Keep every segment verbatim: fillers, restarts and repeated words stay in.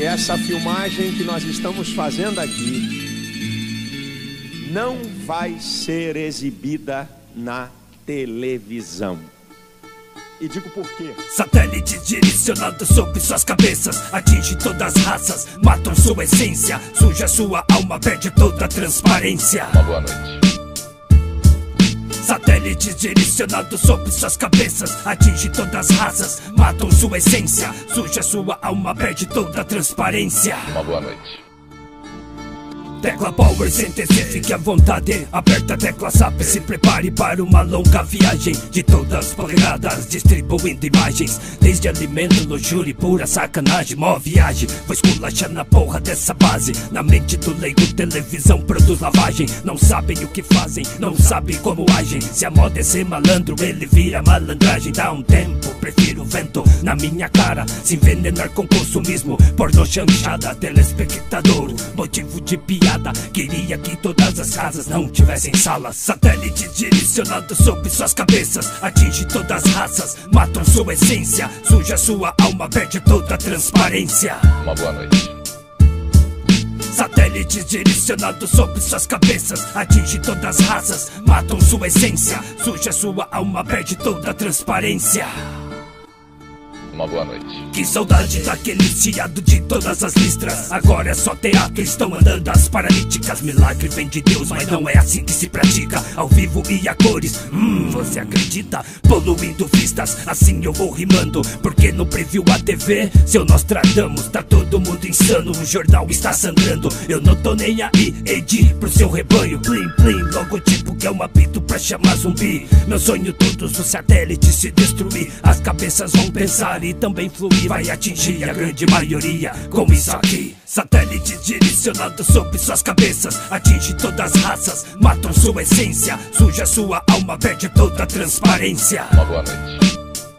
que essa filmagem que nós estamos fazendo aqui não vai ser exibida na televisão. E digo por quê. Satélite direcionado sobre suas cabeças, atinge todas as raças, matam sua essência, suja sua alma, perde toda a transparência. Uma boa noite. Satélite direcionado sobre suas cabeças, atinge todas as raças, matam sua essência, suja sua alma, perde toda a transparência. Uma boa noite. Tecla Power, sente-se, fique à vontade. Aperta a tecla S A P, se prepare para uma longa viagem de todas as polegadas, distribuindo imagens, desde alimento, luxúria e pura sacanagem. Mó viagem, vou esculachar na porra dessa base. Na mente do leigo, televisão produz lavagem. Não sabem o que fazem, não sabem como agem. Se a moda é ser malandro, ele vira malandragem. Dá um tempo, prefiro o vento na minha cara, se envenenar com consumismo, pornô chanchada, telespectador, motivo de piada. Queria que todas as casas não tivessem salas. Satélite direcionado sobre suas cabeças, atinge todas as raças, matam sua essência, suja sua alma, perde toda a transparência. Uma boa noite. Satélite direcionado sobre suas cabeças, atinge todas as raças, matam sua essência, suja sua alma, perde toda a transparência. Uma boa noite. Que saudade daquele ciado de todas as listras. Agora é só teatro, estão andando as paralíticas. Milagre vem de Deus, mas não é assim que se pratica. Ao vivo e a cores, hum, você acredita? Poluindo vistas, assim eu vou rimando. Porque no preview a T V, seu Nostradamus, tá todo mundo insano, o jornal está sangrando. Eu não tô nem aí, Edi, pro seu rebanho. Plim, plim, logotipo que é um apito pra chamar zumbi. Meu sonho todos os satélites se destruir. As cabeças vão pensar e também fluir, vai atingir a grande maioria com isso aqui. Satélite direcionado sobre suas cabeças, atinge todas as raças, matam sua essência, suja sua alma, perde toda a transparência. Uma boa noite.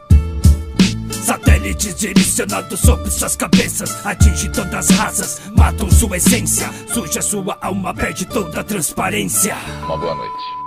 Satélite direcionado sobre suas cabeças, atinge todas as raças, matam sua essência, suja sua alma, perde toda a transparência. Uma boa noite.